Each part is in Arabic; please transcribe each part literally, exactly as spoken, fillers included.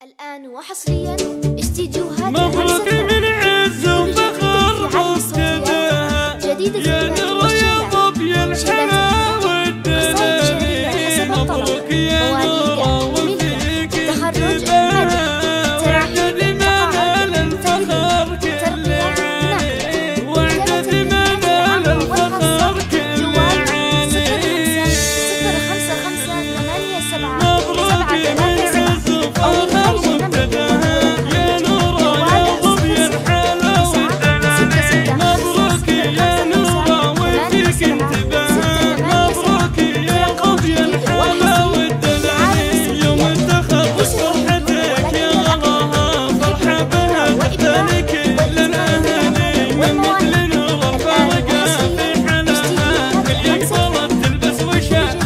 الآن وحصريا استديوهات مبروك من عز وفخر مبتدأ جديدة يا نور يا طب يا الحلا والدنا مبروك يا نور وفيك انتباه وعدد منال الفخر كل عالي وعدد منال الفخر كل عالي صفر خمسة خمسة ثمانية سبعة مبروك من عز وفخر مبتدأ يا نور يا طب يا الحلا والدنا مبروك يا نور وفيك انتباه مبروك يا طب يا الحلا والدنا يوم تخرج فرحتك يا الله فرحة بها تحتلك لنا هني من مثل نور الفرقة في حلاها كل يكبر تلبس وشاح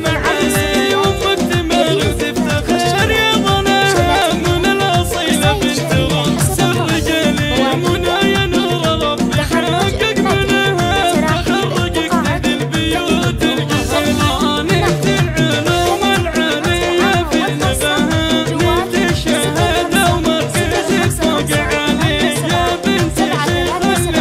المعالي وامك تمر وتفتخر يا ظناها من الاصيلة بنت روح سر رجالي منى يا نور ربي حقق منها تخرجك تهدي البيوت الجزيلة نهت العلوم العالية في نباها نهت الشهادة ومركزك فوق عالي يا بنت الشيخ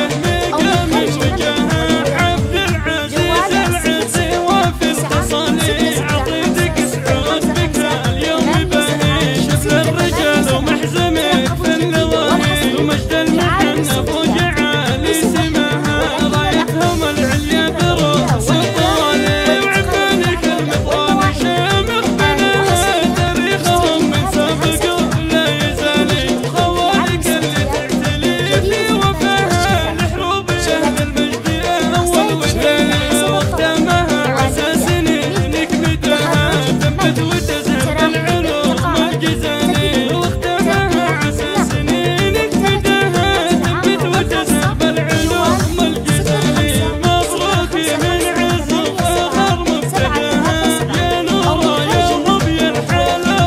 المهمة من وجهها عبد العزيز العزي وفي التصانيع عطيتك سعود بك اليوم باهي شفل الرجال ومحزمك في النواهي ومجد المحنة فوق عالي سماها رايتهم العليا بروح سلطاني وعفانك المطران شامخ بناها تاريخهم من سابق لا يزالي خوالك اللي تعتلي في وفاها الحروب اهل المجد اول والثاني واختامها عسى سنينك بداها تنبت وتزهر العلوم الجزاني واختامها عسى سنينك بداها تنبت وتزهر العلوم الجزاني مبروك من عز وفخر مبتداها يا نور يا رب يا الحلا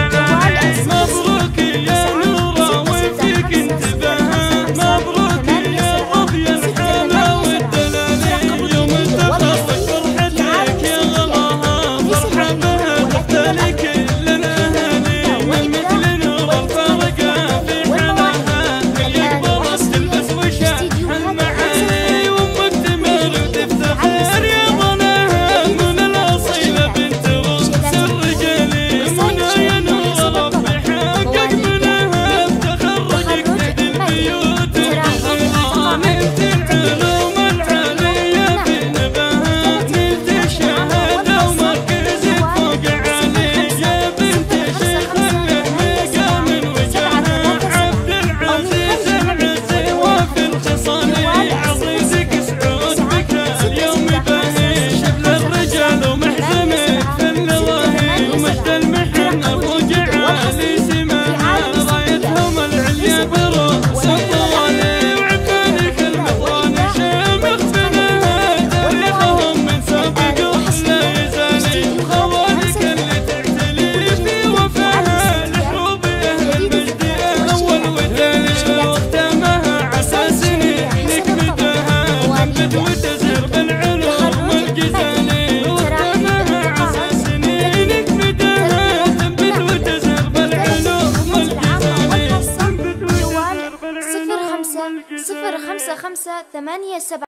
والدنا مبروك يا نور وفيك انتباها مبروك يا رب يا الحلا والدلال يوم تخرج فرحتك يا الله فرحة بها تحتلك لنا هني من مثل نور الفرقة في حلاها كل يكبر تلبس وشاح المعالي وامك تمر وتفتخر يا ظناها من الاصيلة بنت روح سر رجالي منى يا نور ربي حقق منها تخرجك تهدي البيوت الجزيلة نلت العلوم العالية في نباها نلت الشهادة ومركزك فوق عالي يا بنت الشيخ المهمة من وجهها عبد العزيز العزي وفي الخصاني عطيتك سعود بك اليوم باهي شبل الرجال ومحزمك في النواهي ومجد المحنة فوق عالي سماها رايتهم العليا بروح سلطاني وعفانك المطران شامخ بناها تاريخهم من سابق لا يزالي خوالك اللي تعتلي في وفاها الحروب اهل المجد اول والثاني واختامها عسى سنينك بداها تنبت وتزهر بالعلوم الجزاني واختامها عسى سنينك بداها تنبت وتزهر بالعلوم الجزاني تنبت وتزهر صفر بالعلوم خمسة صفر خمسة خمسة ثمانية سبعة